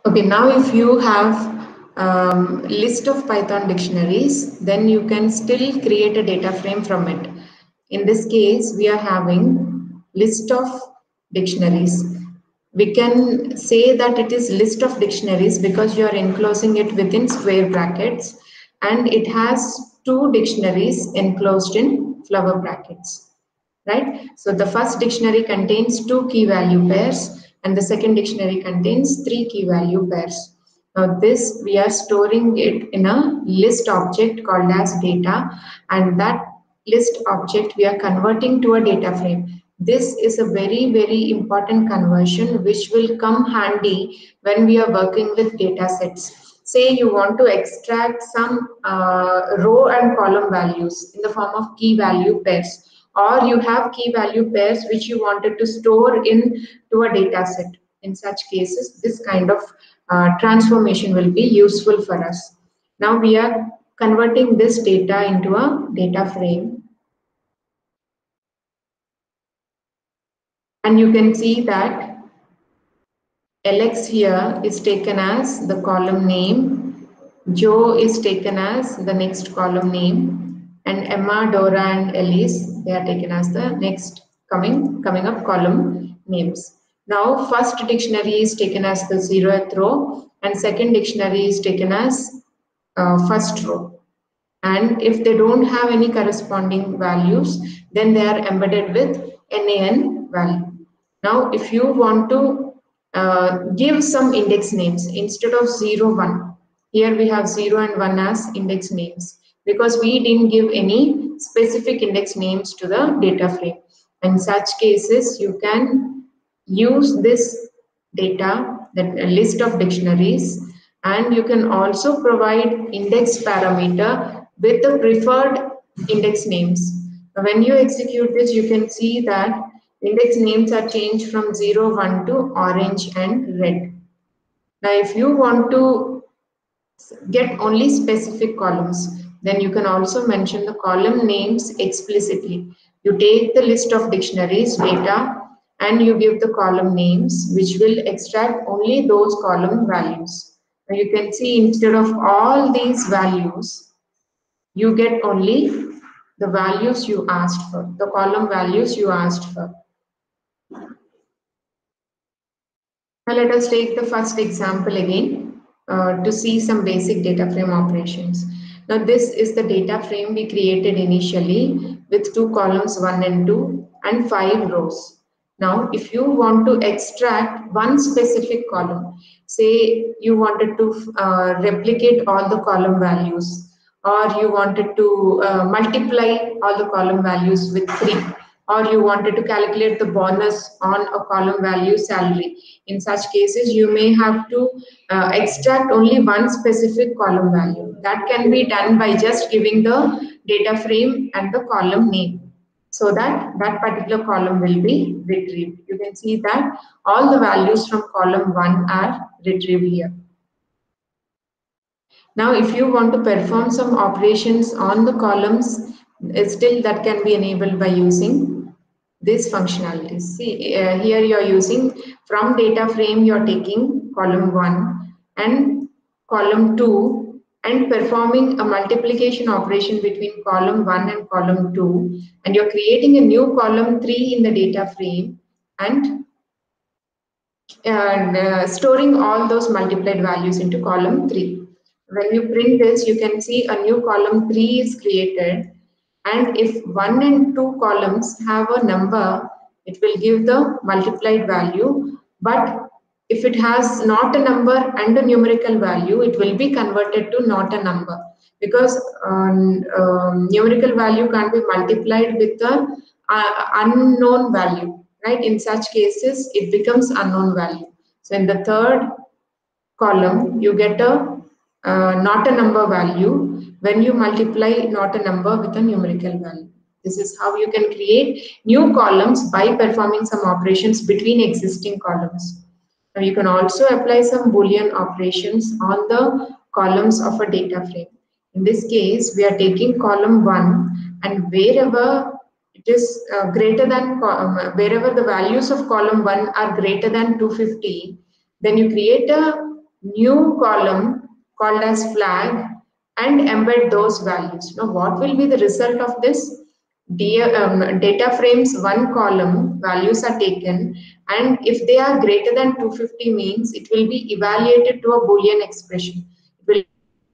Okay, now if you have list of Python dictionaries, then you can still create a data frame from it. In this case, we are having list of dictionaries. We can say that it is list of dictionaries because you are enclosing it within square brackets, and it has two dictionaries enclosed in flower brackets, right? So the first dictionary contains two key value pairs and the second dictionary contains three key value pairs. Now this, we are storing it in a list object called as data, and that list object we are converting to a data frame. This is a very, very important conversion which will come handy when we are working with data sets. Say you want to extract some row and column values in the form of key value pairs, or you have key value pairs which you wanted to store in to a data set. In such cases, this kind of transformation will be useful for us. Now we are converting this data into a data frame, and you can see that Alex here is taken as the column name, Joe is taken as the next column name, and Emma, Dora, and Elise, they are taken as the next coming up column names. Now, first dictionary is taken as the 0th row, and second dictionary is taken as first row. And if they don't have any corresponding values, then they are embedded with NaN value. Now, if you want to give some index names instead of 0, 1, here we have 0 and 1 as index names because we didn't give any specific index names to the data frame. In such cases, you can use this data, that a list of dictionaries, and you can also provide index parameter with the preferred index names. When you execute this, you can see that index names are changed from 0, 1 to orange and red. Now, if you want to get only specific columns, then you can also mention the column names explicitly. You take the list of dictionaries data and you give the column names, which will extract only those column values. Now you can see instead of all these values, you get only the values you asked for, the column values you asked for. Now let us take the first example again to see some basic data frame operations. Now this is the data frame we created initially with two columns 1 and 2 and 5 rows. Now if you want to extract one specific column, say you wanted to replicate all the column values, or you wanted to multiply all the column values with 3, or you wanted to calculate the bonus on a column value salary. In such cases, you may have to extract only one specific column value. That can be done by just giving the data frame and the column name, so that that particular column will be retrieved. You can see that all the values from column 1 are retrieved here. Now, if you want to perform some operations on the columns, still that can be enabled by using these functionalities. See, here you are using from data frame, you are taking column 1 and column 2 and performing a multiplication operation between column 1 and column 2, and you're creating a new column 3 in the data frame and storing all those multiplied values into column 3. When you print this, you can see a new column 3 is created, and if 1 and 2 columns have a number, it will give the multiplied value, but if it has not a number and a numerical value, it will be converted to not a number, because numerical value can't be multiplied with the unknown value, right? In such cases, it becomes unknown value. So in the third column, you get a not a number value when you multiply not a number with a numerical value. This is how you can create new columns by performing some operations between existing columns. Now you can also apply some Boolean operations on the columns of a data frame. In this case, we are taking column 1, and wherever it is greater than, wherever the values of column 1 are greater than 250, then you create a new column called as flag and embed those values. Now what will be the result of this? Data frames one column values are taken, and if they are greater than 250 means it will be evaluated to a Boolean expression. It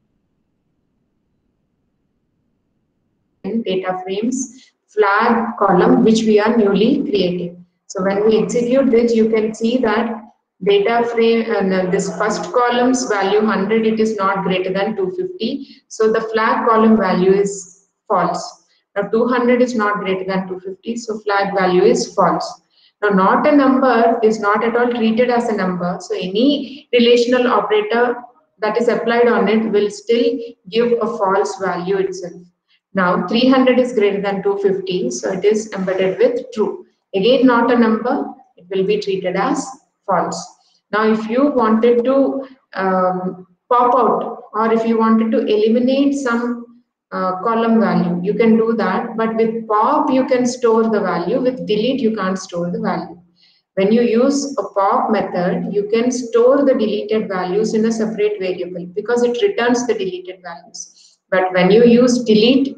will data frames flag column which we are newly creating. So when we execute this, you can see that data frame and this first column's value 100, it is not greater than 250. So the flag column value is false. Now 200 is not greater than 250, so flag value is false. Now not a number is not at all treated as a number, so any relational operator that is applied on it will still give a false value itself. Now 300 is greater than 250, so it is embedded with true. Again, not a number, it will be treated as false. Now if you wanted to pop out, or if you wanted to eliminate some column value, you can do that, but with pop you can store the value, with delete you can't store the value. When you use a pop method, you can store the deleted values in a separate variable because it returns the deleted values. But when you use delete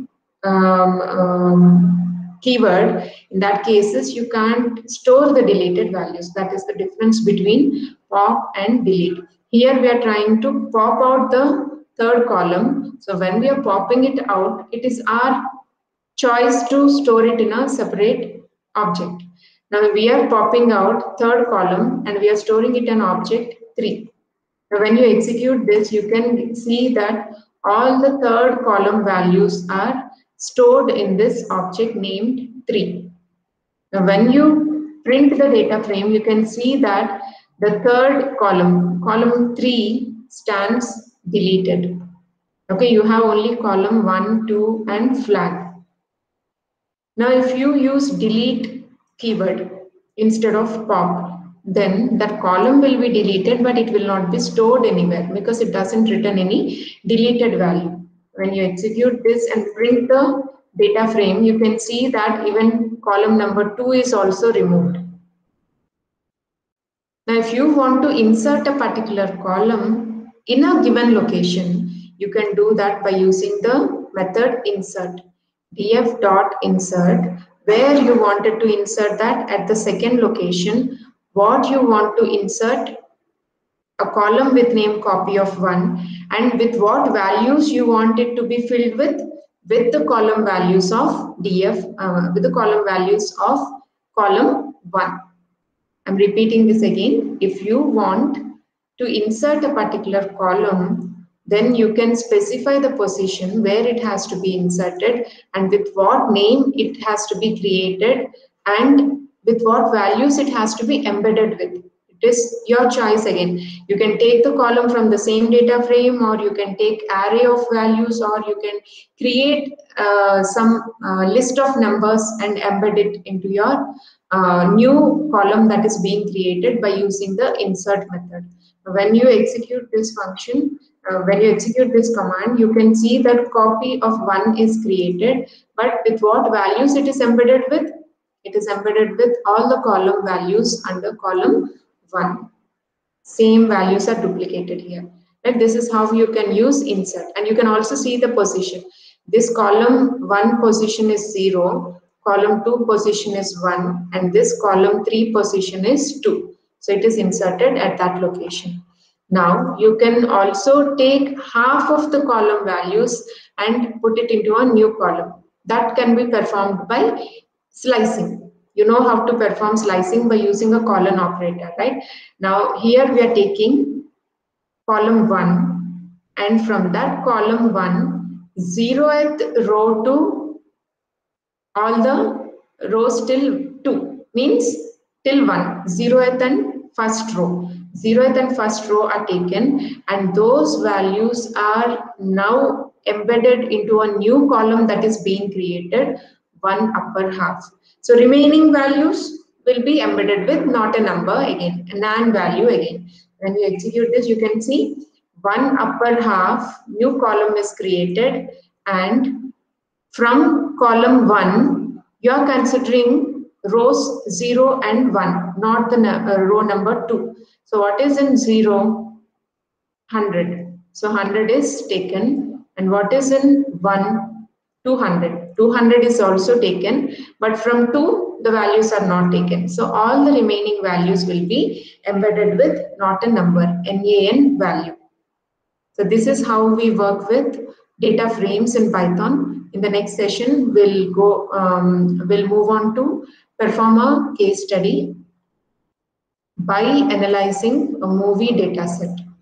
keyword, in that cases you can't store the deleted values. That is the difference between pop and delete. Here we are trying to pop out the third column. So when we are popping it out, it is our choice to store it in a separate object. Now we are popping out third column and we are storing it in object 3. Now when you execute this, you can see that all the third column values are stored in this object named 3. Now when you print the data frame, you can see that the third column, column 3, stands deleted. Okay, you have only column 1, 2 and flag. Now if you use delete keyword instead of pop, then that column will be deleted, but it will not be stored anywhere because it doesn't return any deleted value. When you execute this and print the data frame, you can see that even column number 2 is also removed. Now if you want to insert a particular column in a given location, you can do that by using the method insert. df.insert, where you wanted to insert that at the second location, what you want to insert, a column with name copy of 1, and with what values you want it to be filled with the column values of with the column values of column 1. I'm repeating this again. If you want to insert a particular column, then you can specify the position where it has to be inserted and with what name it has to be created and with what values it has to be embedded with. It is your choice again. You can take the column from the same data frame, or you can take array of values, or you can create some list of numbers and embed it into your new column that is being created by using the insert method. When you execute this function, when you execute this command, you can see that copy of 1 is created, but with what values it is embedded with? It is embedded with all the column values under column 1. Same values are duplicated here. Right? This is how you can use insert, and you can also see the position. This column 1 position is 0, column 2 position is 1, and this column 3 position is 2. So it is inserted at that location. Now you can also take half of the column values and put it into a new column. That can be performed by slicing. You know how to perform slicing by using a colon operator, right? Now here we are taking column 1, and from that column 1, 0th row to all the rows till 2 means till 1, 0th and first row. 0th and first row are taken, and those values are now embedded into a new column that is being created, 1 upper half. So remaining values will be embedded with not a number again, a NaN value again. When you execute this, you can see 1 upper half new column is created, and from column 1 you are considering rows 0 and 1, not the row number 2. So what is in 0? 100. So 100 is taken. And what is in 1? 200. 200 is also taken, but from 2, the values are not taken. So all the remaining values will be embedded with not a number, NaN value. So this is how we work with data frames in Python. In the next session, we'll move on to perform a case study by analyzing a movie data set.